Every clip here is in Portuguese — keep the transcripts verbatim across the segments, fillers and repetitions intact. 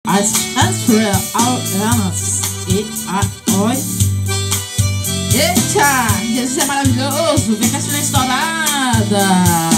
as transferanas e a oi. Eita, Jesus é maravilhoso, vem com a cena estourada.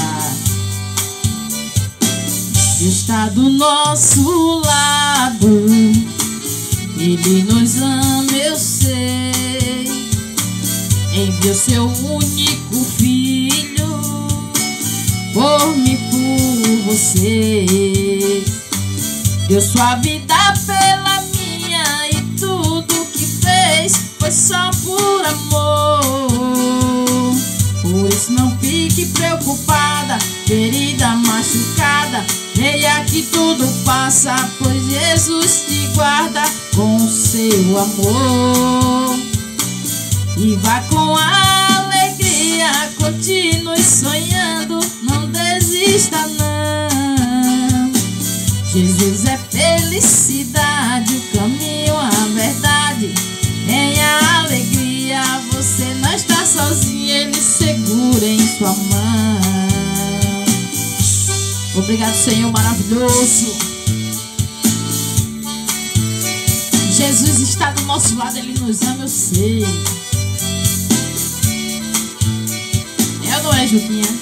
Está do nosso lado, Ele nos ama, eu sei. Enviou seu único filho por mim, por você. Deu sua vida pela minha e tudo que fez foi só por amor. Por isso não fique preocupada, ferida machucada. Creia que tudo passa, pois Jesus te guarda com seu amor. E vá com alegria, continue sonhando, não desista não. Jesus é felicidade, o caminho, a verdade. Em alegria, você não está sozinho, Ele segura em sua mão. Obrigado, Senhor maravilhoso. Jesus está do nosso lado, Ele nos ama, eu sei. É ou não é, Juquinha?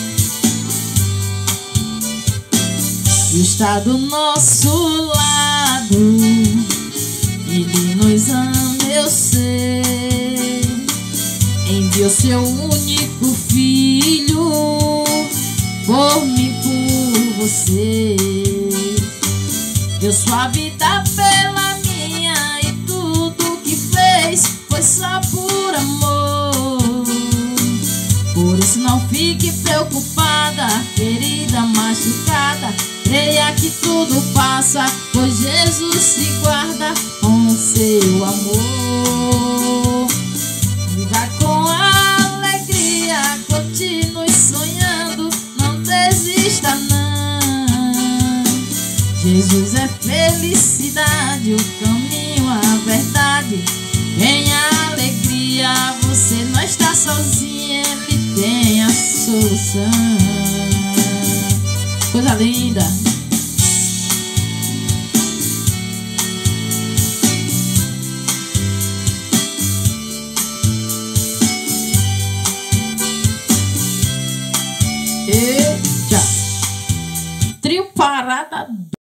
Está do nosso lado, Ele nos ama, eu sei. Enviou seu único filho por mim, por você. Deu sua vida pela minha e tudo que fez foi só por amor. Por isso não fique preocupada, ferida machucada. Creia que tudo passa, pois Jesus te guarda com seu amor. Viva com alegria, continue sonhando, não desista não. Jesus é felicidade, o caminho, a verdade. Em alegria, você não está sozinho, Ele tem a solução. Coisa linda. Eita. Trio Parada